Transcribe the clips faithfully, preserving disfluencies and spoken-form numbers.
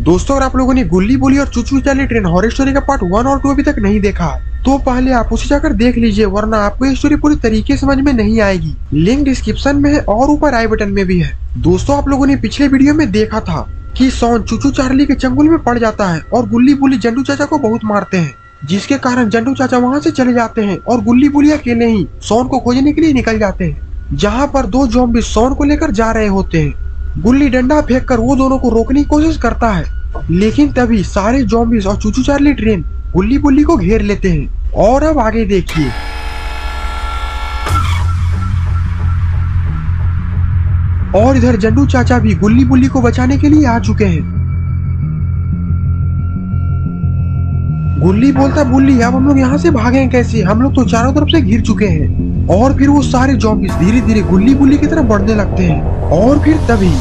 दोस्तों अगर आप लोगों ने गुल्ली बुली और चूचू चार्ली ट्रेन हॉरर स्टोरी का पार्ट वन और टू अभी तक नहीं देखा तो पहले आप उसे जाकर देख लीजिए, वरना आपको ये स्टोरी पूरी तरीके समझ में नहीं आएगी। लिंक डिस्क्रिप्शन में है और ऊपर आई बटन में भी है। दोस्तों आप लोगों ने पिछले वीडियो में देखा था कि सॉन चूचू चार्ली के चंगुल में पड़ जाता है और गुल्ली बुली जंडू चाचा को बहुत मारते हैं, जिसके कारण जंडू चाचा वहाँ से चले जाते हैं और गुल्ली बुली अकेले ही सॉन को खोजने के लिए निकल जाते हैं, जहाँ पर दो ज़ॉम्बी सॉन को लेकर जा रहे होते हैं। गुल्ली डंडा फेंक कर वो दोनों को रोकने की कोशिश करता है, लेकिन तभी सारे ज़ॉम्बीज और चूचू चार्ली ट्रेन गुल्ली बुली को घेर लेते हैं। और अब आगे देखिए। और इधर जंडू चाचा भी गुल्ली बुली को बचाने के लिए आ चुके हैं। गुल्ली बोलता बुल्ली अब हम लोग यहाँ से भागें कैसे, हम लोग तो चारों तरफ से घिर चुके हैं। और फिर वो सारे ज़ॉम्बीज धीरे धीरे गुल्ली बुली की तरफ बढ़ने लगते हैं। और फिर तभी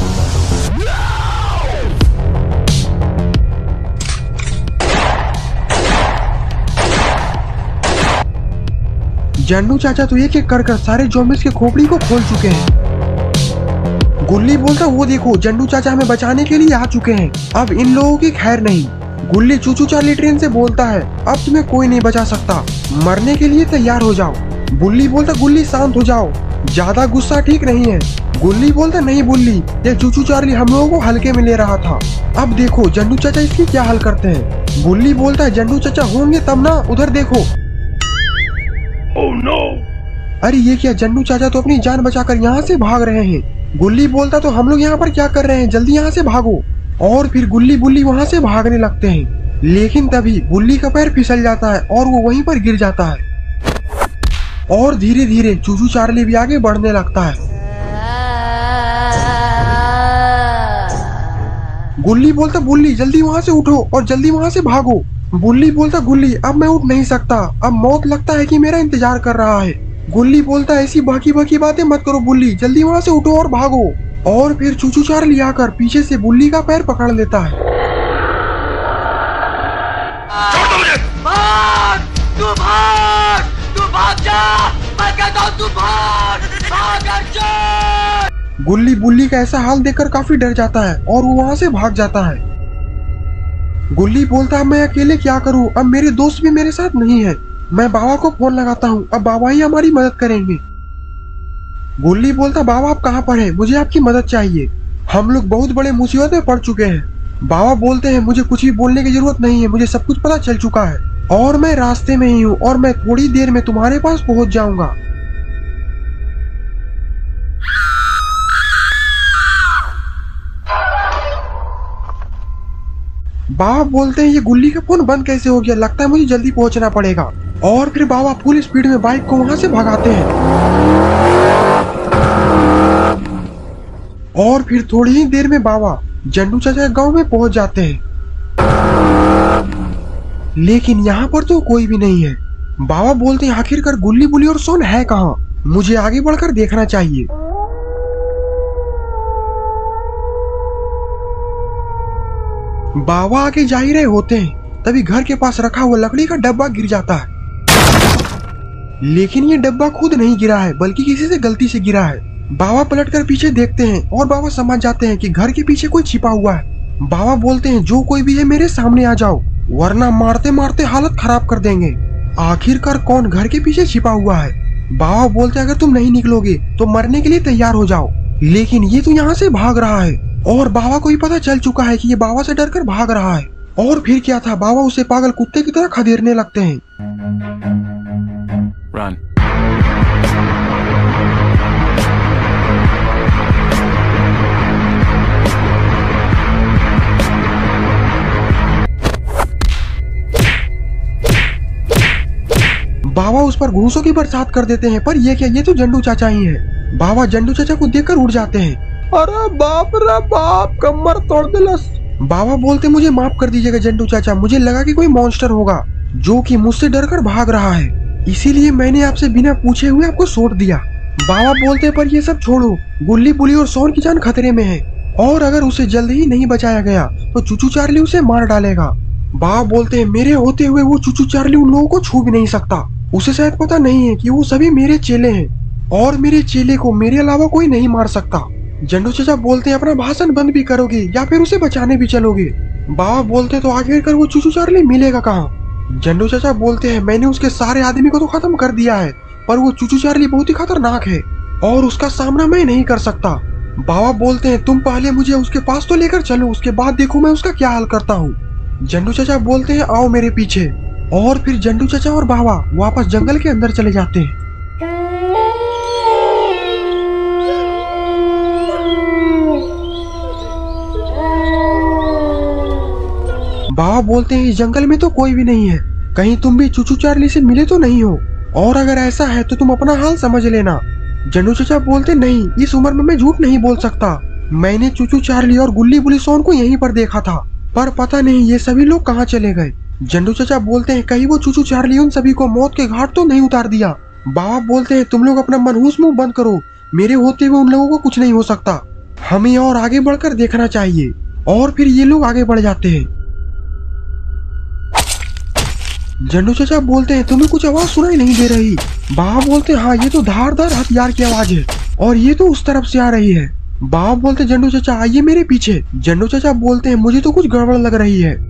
जंडू चाचा तो एक एक कर कर सारे ज़ॉम्बीज के खोपड़ी को खोल चुके हैं। गुल्ली बोलता वो देखो जंडू चाचा हमें बचाने के लिए आ चुके हैं, अब इन लोगों की खैर नहीं। गुल्ली चूचू चार्ली ट्रेन से बोलता है अब तुम्हें कोई नहीं बचा सकता, मरने के लिए तैयार हो जाओ। बुल्ली बोलता गुल्ली शांत हो जाओ, ज्यादा गुस्सा ठीक नहीं है। गुल्ली बोलता नहीं बुल्ली, ये चूचू चार्ली हम लोगों को हल्के में ले रहा था, अब देखो जंडू चाचा इसकी क्या हल करते हैं। बुल्ली बोलता है जंडू चाचा होंगे तब ना, उधर देखो। Oh no! अरे ये क्या, जंडू चाचा तो अपनी जान बचाकर यहाँ से भाग रहे हैं। गुल्ली बोलता तो हम लोग यहाँ पर क्या कर रहे हैं, जल्दी यहाँ से भागो। और फिर गुल्ली बुल्ली वहाँ से भागने लगते हैं, लेकिन तभी बुल्ली का पैर फिसल जाता है और वो वहीं पर गिर जाता है। और धीरे धीरे चूचू चार्ली भी आगे बढ़ने लगता है। गुल्ली बोलता बुल्ली जल्दी वहाँ से उठो और जल्दी वहाँ से भागो। बुल्ली बोलता गुल्ली अब मैं उठ नहीं सकता, अब मौत लगता है कि मेरा इंतजार कर रहा है। गुल्ली बोलता ऐसी बाकी बाकी बातें मत करो बुल्ली, जल्दी वहाँ से उठो और भागो। और फिर चूचू चार्ली आकर पीछे से बुल्ली का पैर पकड़ लेता है। भाग, तू भाग, तू भाग जा, मैं कहता हूँ तू भाग, भाग अर्जुन। गुल्ली बुल्ली का ऐसा हाल देखकर काफी डर जाता है और वो वहाँ से भाग जाता है। गुल्ली बोलता अब मैं अकेले क्या करूं, अब मेरे दोस्त भी मेरे साथ नहीं है, मैं बाबा को फोन लगाता हूं, अब बाबा ही हमारी मदद करेंगे। गुल्ली बोलता बाबा आप कहां पर हैं, मुझे आपकी मदद चाहिए, हम लोग बहुत बड़े मुसीबत में पड़ चुके हैं। बाबा बोलते हैं मुझे कुछ भी बोलने की जरूरत नहीं है, मुझे सब कुछ पता चल चुका है और मैं रास्ते में ही हूँ और मैं थोड़ी देर में तुम्हारे पास पहुंच जाऊंगा। बाबा बोलते हैं ये गुल्ली का फोन बंद कैसे हो गया, लगता है मुझे जल्दी पहुंचना पड़ेगा। और फिर बाबा फुल स्पीड में बाइक को वहां से भगाते हैं। और फिर थोड़ी ही देर में बाबा जंडू चाचा गांव में पहुंच जाते हैं, लेकिन यहाँ पर तो कोई भी नहीं है। बाबा बोलते हैं आखिरकार गुल्ली बुली और सोन है कहाँ, मुझे आगे बढ़कर देखना चाहिए। बाबा आगे जा ही रहे होते हैं, तभी घर के पास रखा हुआ लकड़ी का डब्बा गिर जाता है, लेकिन ये डब्बा खुद नहीं गिरा है बल्कि किसी से गलती से गिरा है। बाबा पलटकर पीछे देखते हैं और बाबा समझ जाते हैं कि घर के पीछे कोई छिपा हुआ है। बाबा बोलते हैं जो कोई भी है मेरे सामने आ जाओ, वरना मारते मारते हालत खराब कर देंगे। आखिरकार कौन घर के पीछे छिपा हुआ है। बाबा बोलते हैं अगर तुम नहीं निकलोगे तो मरने के लिए तैयार हो जाओ, लेकिन ये तो यहाँ से भाग रहा है और बाबा को ही पता चल चुका है कि ये बाबा से डरकर भाग रहा है। और फिर क्या था, बाबा उसे पागल कुत्ते की तरह खदेड़ने लगते हैं। Run. बाबा उस पर घूसों की बरसात कर देते हैं, पर ये क्या, ये तो जंडू चाचा ही है। बाबा जंडू चाचा को देखकर उड़ जाते हैं। अरे बाप रे बाप, कमर तोड़ दिलस। बाबा बोलते मुझे माफ कर दीजिएगा जंडू चाचा, मुझे लगा कि कोई मॉन्स्टर होगा जो कि मुझसे डरकर भाग रहा है, इसीलिए मैंने आपसे बिना पूछे हुए आपको छोड़ दिया। बाबा बोलते पर ये सब छोड़ो, गुल्ली बुली और सोन की जान खतरे में है और अगर उसे जल्द ही नहीं बचाया गया तो चूचू चार्ली उसे मार डालेगा। बाबा बोलते हैं मेरे होते हुए वो चूचू चार्ली उन लोगों को छू भी नहीं सकता, उसे शायद पता नहीं है कि वो सभी मेरे चेले हैं और मेरे चेले को मेरे अलावा कोई नहीं मार सकता। जंडू चाचा बोलते हैं अपना भाषण बंद भी करोगे या फिर उसे बचाने भी चलोगे। बाबा बोलते तो आगे कर वो चूचू चार्ली मिलेगा कहाँ। जंडू चाचा बोलते हैं मैंने उसके सारे आदमी को तो खत्म कर दिया है, पर वो चूचू चार्ली बहुत ही खतरनाक है और उसका सामना मैं नहीं कर सकता। बाबा बोलते हैं तुम पहले मुझे उसके पास तो लेकर चलो, उसके बाद देखो मैं उसका क्या हाल करता हूँ। जंडू चाचा बोलते हैं आओ मेरे पीछे, और फिर जंडू चाचा और बाबा वापस जंगल के अंदर चले जाते हैं। बाबा बोलते हैं इस जंगल में तो कोई भी नहीं है, कहीं तुम भी चूचू चार्ली से मिले तो नहीं हो, और अगर ऐसा है तो तुम अपना हाल समझ लेना। जंडू चाचा बोलते नहीं, इस उम्र में मैं झूठ नहीं बोल सकता, मैंने चूचू चार्ली और गुल्ली बुली सोन को यहीं पर देखा था, पर पता नहीं ये सभी लोग कहाँ चले गए। जंडू चाचा बोलते हैं कहीं वो चूचू चार्ली उन सभी को मौत के घाट तो नहीं उतार दिया। बाबा बोलते हैं तुम लोग अपना मनहूस मुंह बंद करो, मेरे होते हुए उन लोगों को कुछ नहीं हो सकता, हमें और आगे बढ़कर देखना चाहिए। और फिर ये लोग आगे बढ़ जाते हैं। जंडू चाचा बोलते हैं तुम्हें कुछ आवाज सुनाई नहीं दे रही। बाबा बोलते हैं हाँ ये तो धारदार हथियार की आवाज है और ये तो उस तरफ से आ रही है। बाबा बोलते हैं जंडू चाचा आइए मेरे पीछे। जंडू चाचा बोलते हैं मुझे तो कुछ गड़बड़ लग रही है।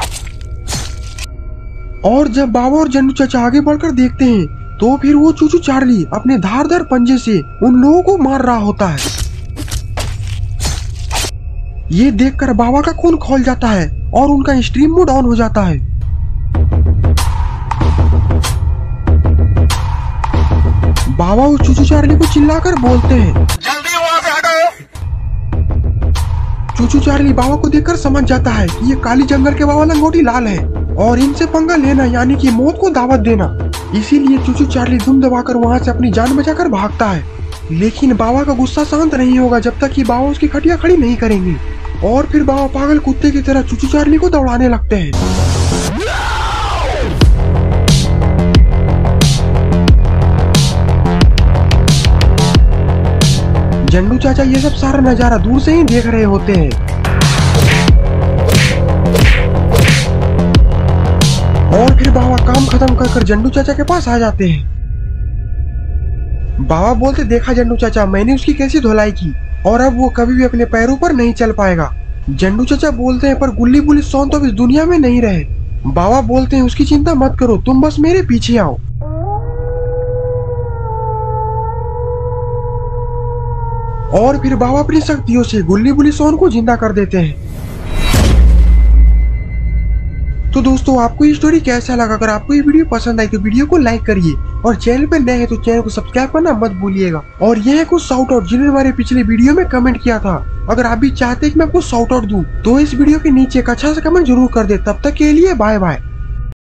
और जब बाबा और जंडू चाचा आगे बढ़कर देखते हैं तो फिर वो चूचू चार्ली अपने धारदार पंजे से उन लोगों को मार रहा होता है। ये देखकर बाबा का खून खौल जाता है और उनका स्ट्रीम मोड ऑन हो जाता है। बाबा उस चूचू चार्ली को चिल्लाकर बोलते हैं जल्दी वहाँ से हटो। चूचू चार्ली बाबा को देखकर समझ जाता है कि ये काली जंगल के बाबा लंगोटी लाल है और इनसे पंगा लेना यानी कि मौत को दावत देना। इसीलिए चूचू चार्ली दुम दबाकर वहाँ से अपनी जान बचाकर भागता है। लेकिन बाबा का गुस्सा शांत नहीं होगा जब तक कि बाबा उसकी खटिया खड़ी नहीं करेंगे। और फिर बाबा पागल कुत्ते की तरह चूचू चार्ली को दौड़ाने लगते हैं। जंडू चाचा ये सब सारा नजारा दूर से ही देख रहे होते हैं। और फिर बाबा काम खत्म कर कर जंडू चाचा के पास आ जाते हैं। बाबा बोलते देखा जंडू चाचा मैंने उसकी कैसी धुलाई की और अब वो कभी भी अपने पैरों पर नहीं चल पाएगा। जंडू चाचा बोलते हैं पर गुल्ली बुली सोन तो इस दुनिया में नहीं रहे। बाबा बोलते हैं उसकी चिंता मत करो, तुम बस मेरे पीछे आओ। और फिर बाबा अपनी शक्तियों से गुल्ली बुली सोन को जिंदा कर देते हैं। तो दोस्तों आपको ये स्टोरी कैसा लगा? अगर आपको ये वीडियो पसंद आई तो वीडियो को लाइक करिए और चैनल पर नए हैं तो चैनल को सब्सक्राइब करना मत भूलिएगा। और ये है कुछ शाउट आउट जिन्होंने हमारे पिछले वीडियो में कमेंट किया था। अगर आप भी चाहते हैं कि मैं आपको शाउट आउट दूं तो इस वीडियो के नीचे एक अच्छा सा कमेंट जरूर कर दे। तब तक के लिए बाय बाय।